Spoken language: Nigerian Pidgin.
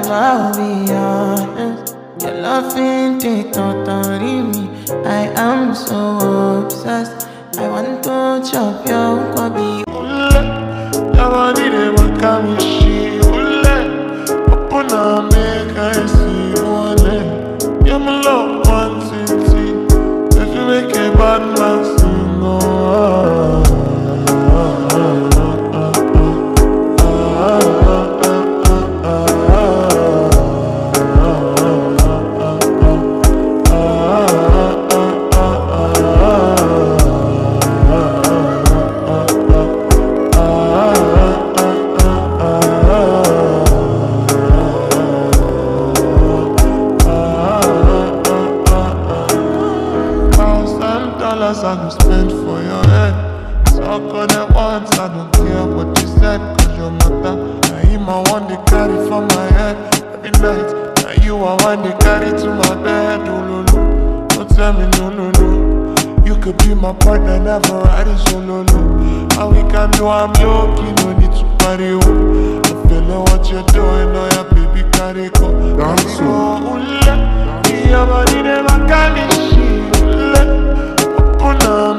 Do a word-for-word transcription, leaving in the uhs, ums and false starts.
I'll be honest. Your loving ain't totally me. I am so obsessed. I want to chop your kwabi. Your body they want me she. Open up, make I see one. You're my love one city. If you make a bad man sing, oh. I go spend for your head. Talk on that once, I don't care what you said. Cause your mother, now you my one they carry from my head. Every night, now you are one they carry to my bed. Oh, no, no, don't tell me no, no, no. You could be my partner, never riding solo, no. All we can do, I'm low-key, no need to party, oh. I'm feeling what you're doing, oh yeah, baby, carry go. Dance, oh, your body never got me shit. Una